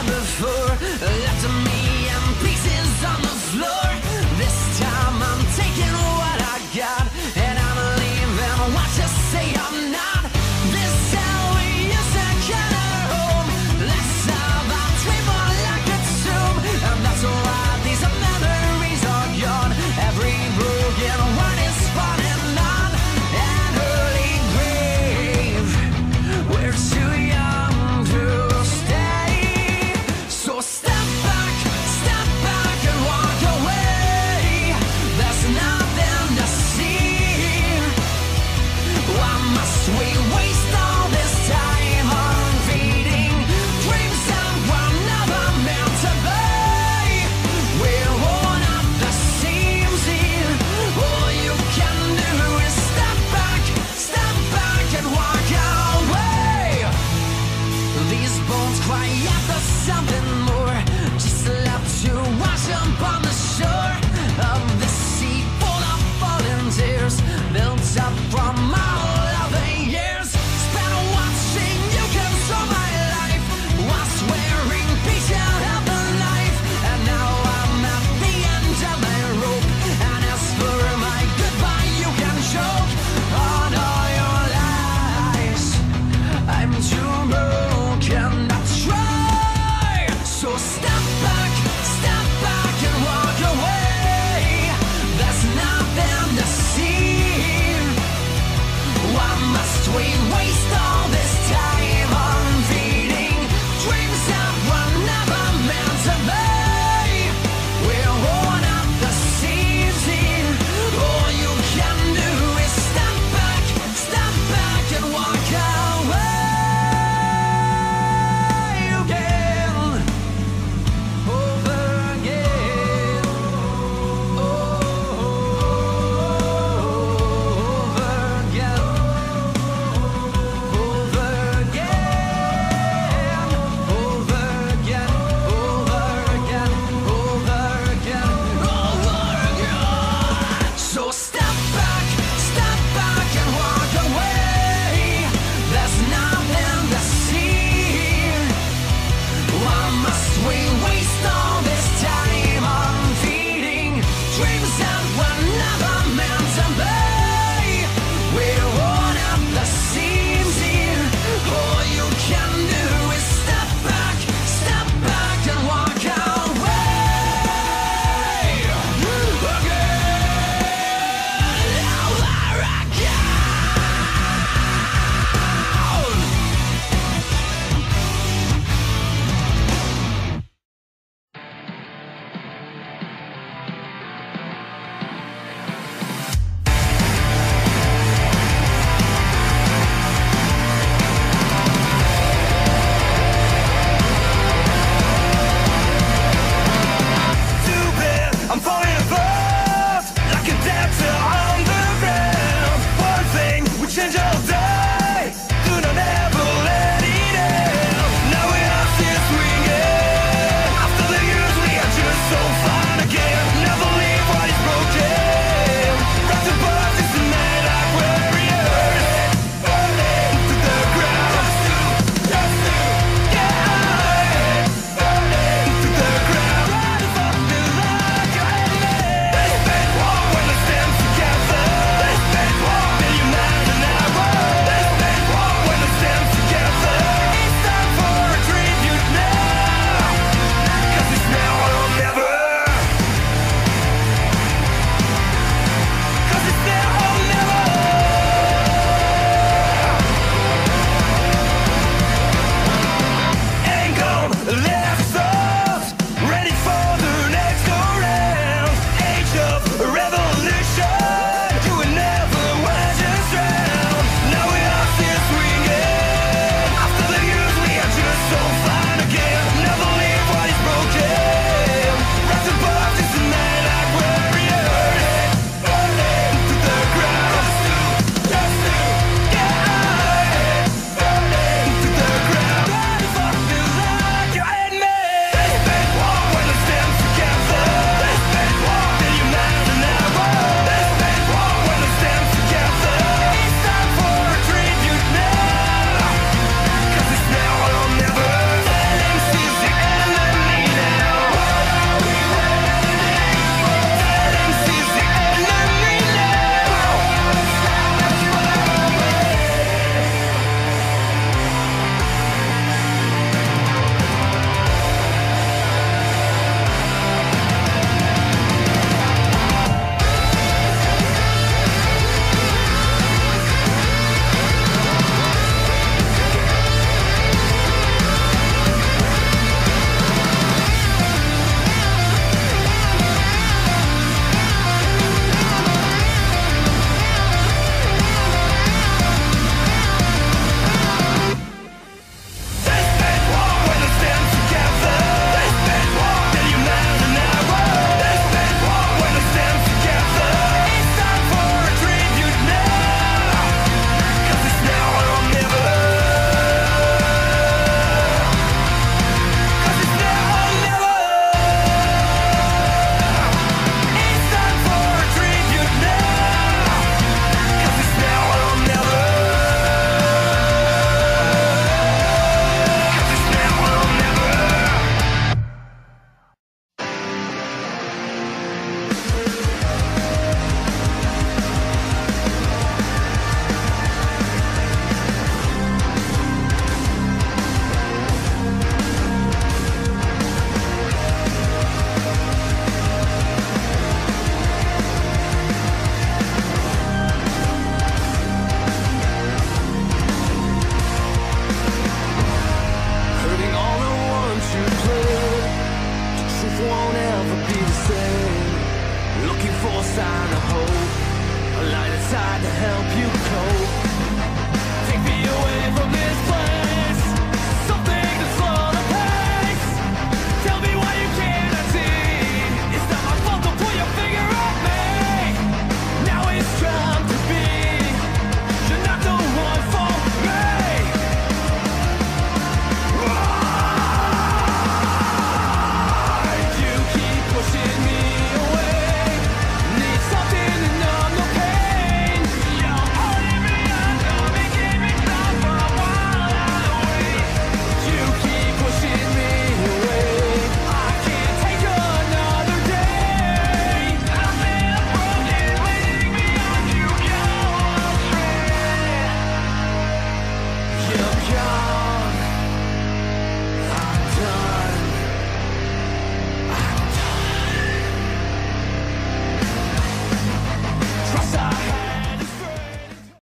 had before. Left me in pieces on the floor. This time I'm taking what I got, and I'm leaving what you say I'm not. This hell we used to call our home. Let's have a dream more like a tomb, and that's why these memories are gone. Every broken one is falling on an early grave. We're too young to stay, so step back and walk away. There's nothing to see. Why must we waste all this time on feeding dreams that were never meant to be? We're worn at the seams here. All you can do is step back and walk away. These bones cry out for something more, just left to wash up on the shore of the sea full of fallen tears, built up from all of the years spent watching you control my life, was swearing peace out of the life, and now I'm at the end of my rope, and as for my goodbye you can choke on all your lies. I'm too broken to try, so step back and walk away. There's nothing to see. Why must we waste all this time on feeding dreams that were never meant to be? We're worn at the seams here. All you can do is step back and walk away again, over again, over again, over again, over again, over again, over again. So step back and walk away. There's nothing to see. Why must we waste all this time on feeding dreams that were never meant to be? We're worn at the seams here. All you can do is step back and walk away again, over again. Too bad I'm falling apart like a dancer on the ground. One thing we change all